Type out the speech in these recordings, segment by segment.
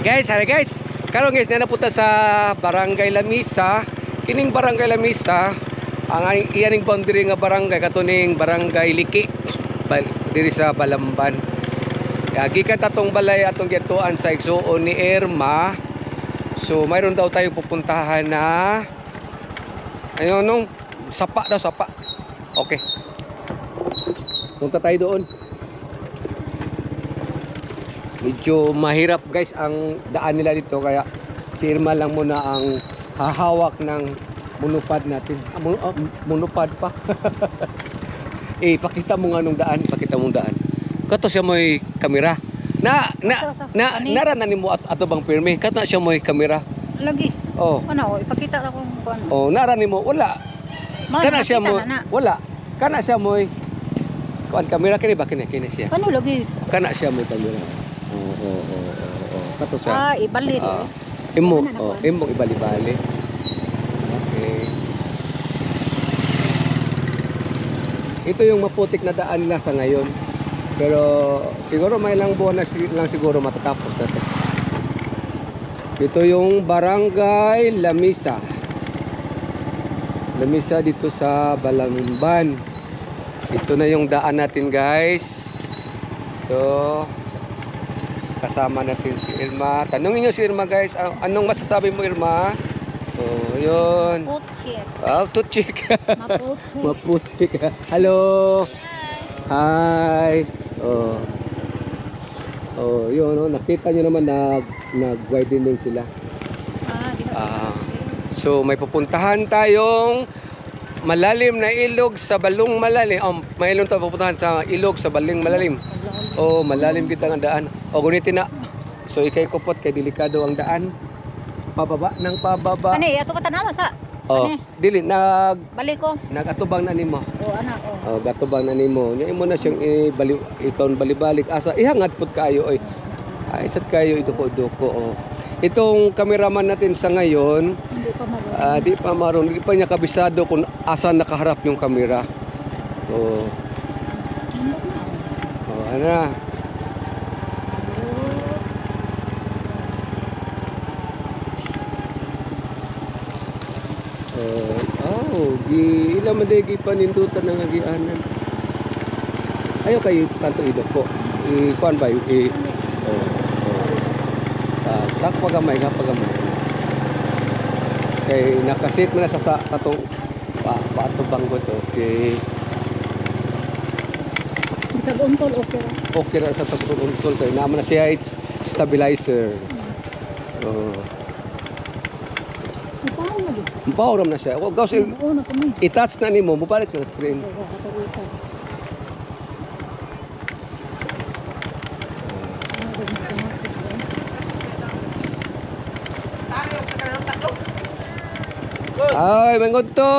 Hari guys. Karon guys, napunta sa Barangay Lamisa. Kining Barangay Lamisa, ang iyaning boundary nga barangay katuning Barangay Liki. Diri sa Balamban. Gikan tatong balay atong gituan sa igsuon ni Irma. So mayroon daw tayong pupuntahan na ayun sapa daw, sapa. Okay. Punta tayo doon. Medyo mahirap guys ang daan nila dito, kaya si Irma lang muna ang hahawak ng monopod natin. Monopod pa. Pakita mo nga nung daan, pakita mo daan. Kato siya mo'y kamera. Naranan mo ato bang pirmi? Kato na siya mo'y kamera. Lagi. Oh. Ano, ipakita na kung ano. Oh, naranin mo wala. Kana siya mo wala. Kana siya mo'y kuan kamera kini ba kini siya. Ano lagi? Kana siya mo'y kamera. Kato siya. Ibalit. Imo ibali-bali. Okay. Ito yung maputik na daan nila sa ngayon. Pero siguro may ilang buwan na lang siguro matatapos na ito. Ito yung Barangay Lamisa. Lamisa dito sa Balamban. Ito na yung daan natin guys. So kasama natin si Irma. Tanungin nyo si Irma guys. Anong masasabi mo Irma? Oh, yun. Putik. Tutsik. Maputik. Maputik. Hello. Hi. Yun. Nakita nyo naman nag-widening sila. So may pupuntahan tayong malalim na ilog sa Balong Malalim. May ilog tayo pupuntahan sa ilog sa Baling Malalim. Malalim kita ang daan. Gunitin na. So ikay kupot kay delikado ang daan. Pababa ng pababa. Ani, ato ka tanama sa. Dili balik ko. Nagatubang na nimo. Anak. Gatubang na nimo. Nya imo na siyang balik asa ihangat pud kayo oy. Isat kayo iduko-duko. Itong cameraman natin sa ngayon, di pa niya kabisado kung asa nakaharap yung camera. Ano? Ilang madegi panindutan ng hagianan. Ayaw kayo kanto idok po. Kuan ba sak pagamay. Kay nakasit mo na sa katong paatubang ko to. Okay. Sa untol okay ra. Okay ra sa untol kay naman na siya stabilizer. Power na siya. Gawas i-touch na nimo, mubalik na screen. Ay, mangod to.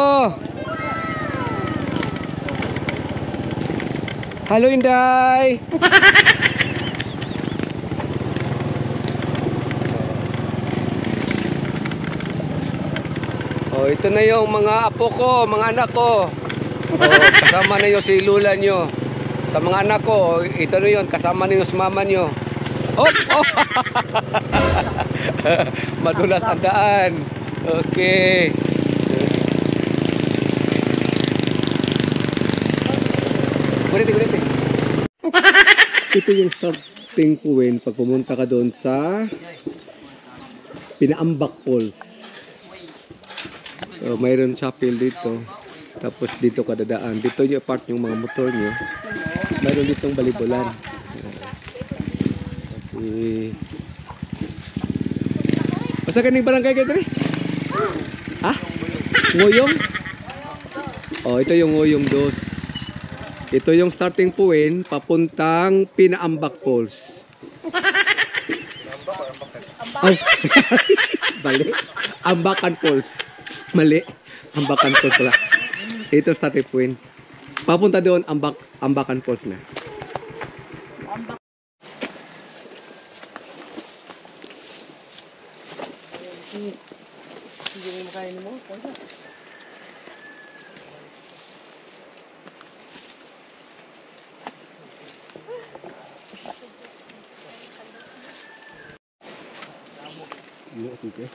Halo Inday. Ito na yung mga apo ko, mga anak ko. Kasama na yung si lula nyo. Sa mga anak ko, ito na yun, kasama na yung si mama nyo. Madulas ang daan. Okay. Gulit. Ito yung starting point pag pumunta ka doon sa Pinaambak Falls. Mayroon chapel dito. Tapos dito ka dadaan. Dito yung part yung mga motor nyo. Mayroon ditong balibolan. Okay. Basta kaning barangay kayo dito? Ha? Ngoyong? Ito yung Ngoyong 2. Ito yung starting point papuntang Pinaambak Falls. Bali. Ambakan Falls. Mali. Ambakan Falls pala. Ito starting point. Papunta doon Ambakan Falls na. Hindi mo makain mo. sige.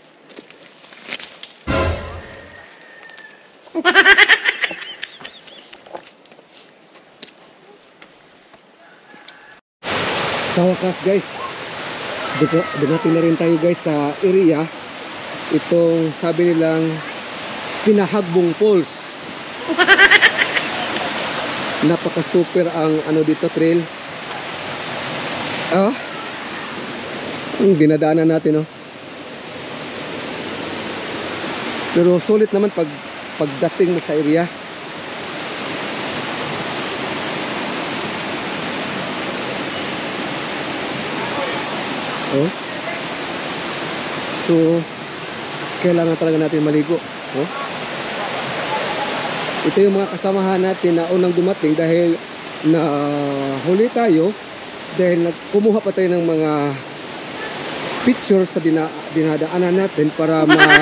Sa wakas guys, dumating na rin tayo guys sa area. Itong sabi nilang Pinahagbong Falls. Napaka super ang ano dito trail. Dinadaanan natin, oh. Pero sulit naman pagdating mo sa area. Oh. So kailangan talaga natin maligo. Oh. Ito yung mga kasamahan natin na unang dumating dahil na huli tayo dahil kumuha pa tayo ng mga pictures sa dinadaanan natin para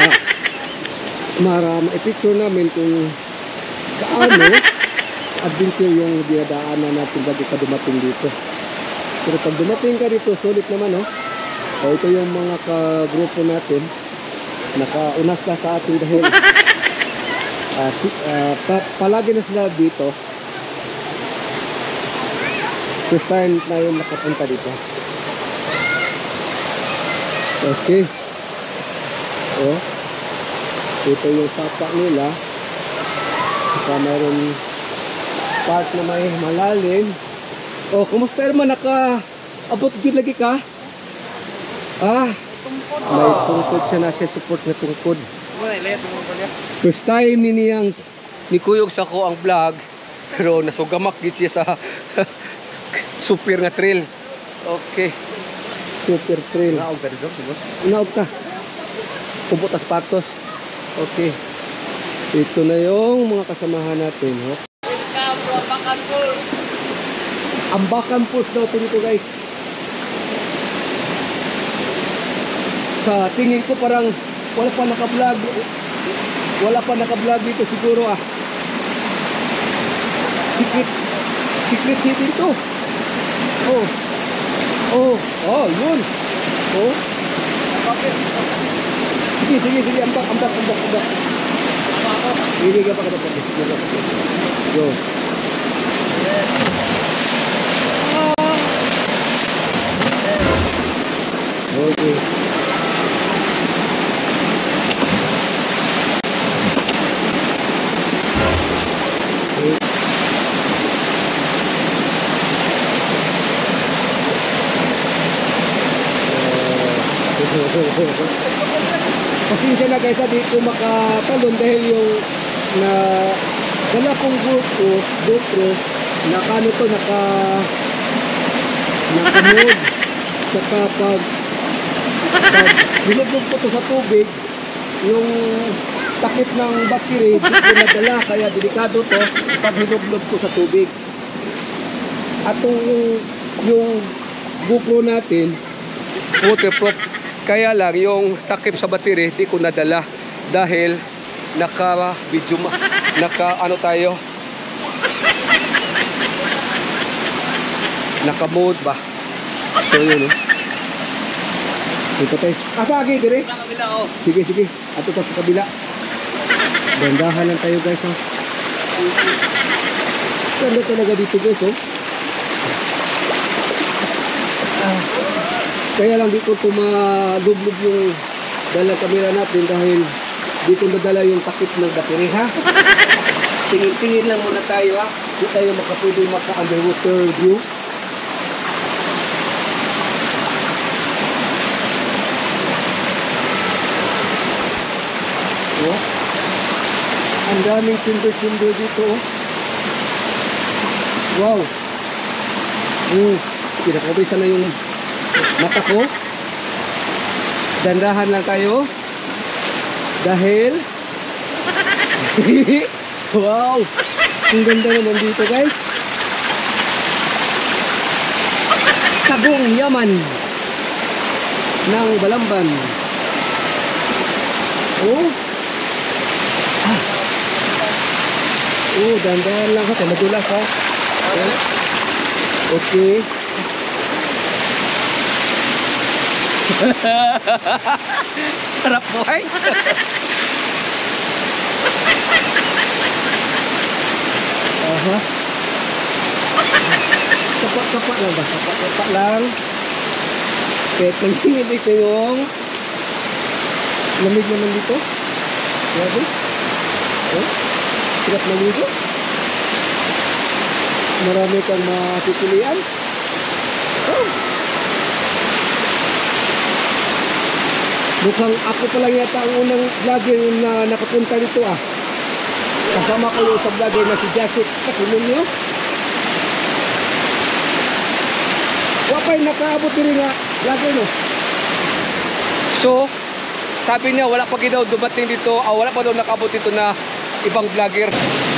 ma-picture namin kung kaano adventure yung dinadaanan natin bago ka dumating dito. Pero pag dumating ka dito, sulit naman, oh. So ito yung mga kagrupo natin nakaunas na sa ating dahil palagi na sila dito. First time na yung nakapunta dito. Okay. Oh. Ito yung sapa nila. Saka mayroon part na may malalim. Oh, kumusta Irma? Naka-abot gid lagi ka? May tungkod siya na siya support na tungkod. First time ni Kuyog sa ko ang vlog, pero nasugamak gid siya sa super na trail. Okay. Super trail. Naog ka dito, boss? Naog ka. Kubot as patos. Okay. Ito na yung mga kasamahan natin, oh. Ambakan Falls. Ambakan Falls daw po dito, guys. Sa tingin ko parang wala pa naka-vlog. Wala pa naka-vlog dito siguro, ah. Secret hidden to. Oh, yun. Oh. Sige, ambak. Hindi ka pa katapat. Go. Okay. Pasensya na guys, di ko makatalon dahil yung na dala kong GoPro naka mode. Saka pag binublog ko to sa tubig, yung takip ng battery di ko nadala, kaya delikado to pag binublog ko sa tubig. At yung GoPro natin waterproof, kaya lang yung takip sa battery di ko nadala dahil naka ano tayo, naka mode ba. So yun, oh. Dito tayo. Asagi dire. Sa kabila, oh. Sige. Ato ta sa kabila. Bandahan lang tayo guys, oh. Ganda talaga dito guys, oh. Kaya lang di ko tumalublog yung dalang kamera natin dahil di ko nadala yung takip ng battery, ha. Tingin lang muna tayo, ha. Di tayo pwede maka-underwater view. Oh. Ang daming sindo dito, oh. Wow. Pinakabisa na yung mata ko. Dandahan lang tayo dahil wow, ang ganda naman dito guys. Sabong Yaman ng Balamban. Dandahan lang ha, madulas ha. Okay. Sarap buhay. Aha. Kapa lang ba? Kapa lang. Kahit nanginginig dito yung lamig naman dito. Grabe. Oh, sarap maligo. Marami kang mapipilian. Oh. Mukhang ako pa lang yata ang unang vlogger na nakapunta dito ah. Kasama ko yung sa vlogger na si Jackie. Kakunin nyo. Wapay nakaabot din nga vlogger no. So, sabi niya wala pa daw dumating dito, wala pa daw nakaabot dito na ibang vlogger.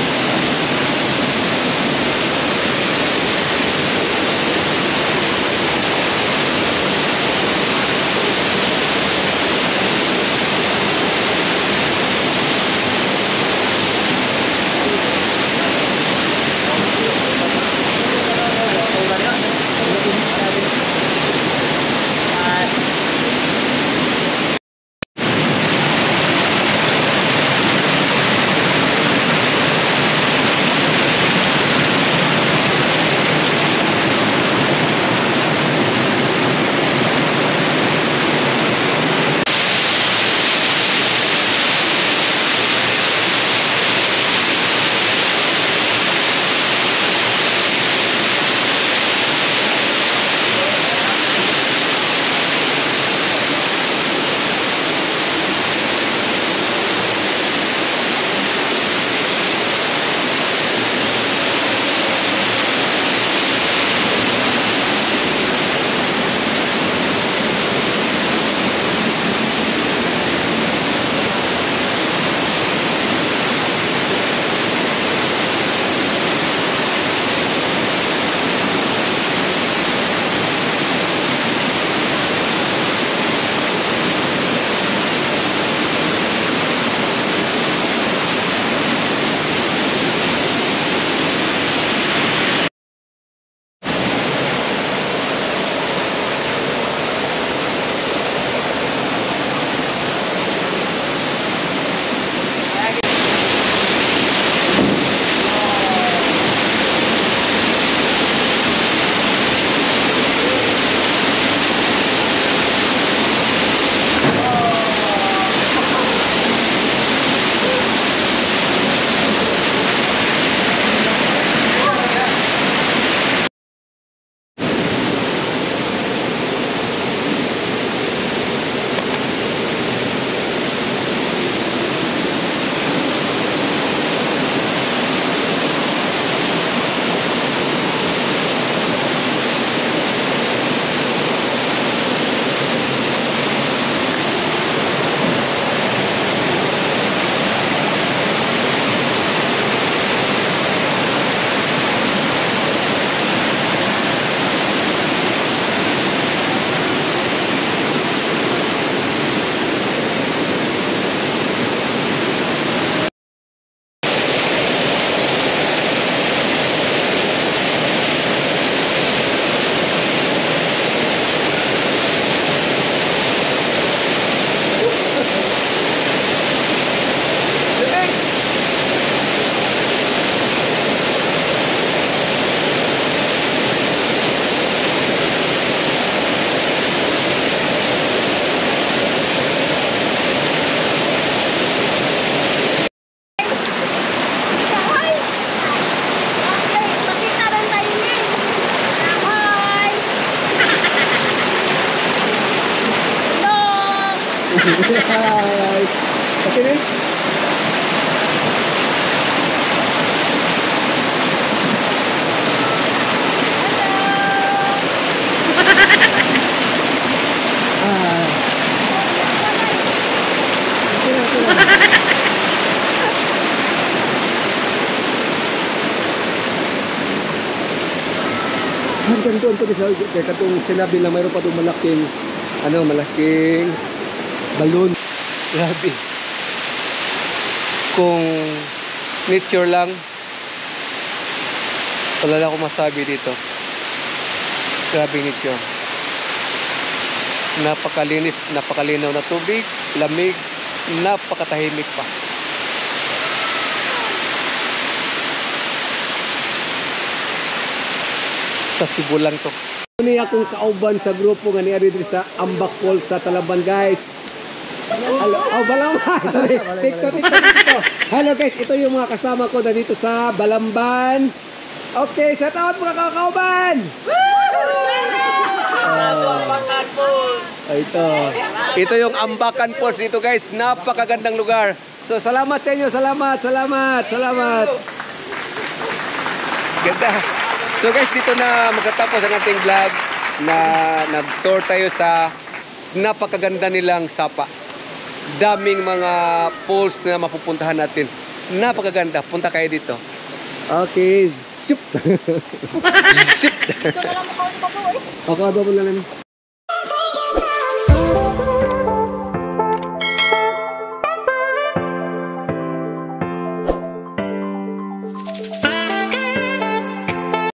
Hi. Okay rin? Hanggang doon ko kaya katong sinabi na mayroon pa doon malaking malaking balloon. Grabe. Kung nature lang, wala na akong masabi dito. Grabe nature. Napakalinis, napakalinaw na tubig, lamig, napakatahimik pa. Sa Cebu lang to. Ini akong kauban sa grupo nga niya dito sa Ambak Falls sa Talaban, guys. Hello, oh Balamban. Sorry, TikTok. Hello guys, ito yung mga kasama ko na dito sa Balamban. Okay, shout out mga kauban. Ito yung Ambakan Falls dito, guys. Napakagandang lugar. So salamat sa inyo, salamat. Ganda. So guys, dito na magtatapos ang ating vlog na nag-tour tayo sa napakaganda nilang Sapa. Daming mga falls na mapupuntahan natin. Napakaganda. Punta kayo dito. Okay. Zip. Zip. Ito na lang mo ko. Okay, babon lang namin.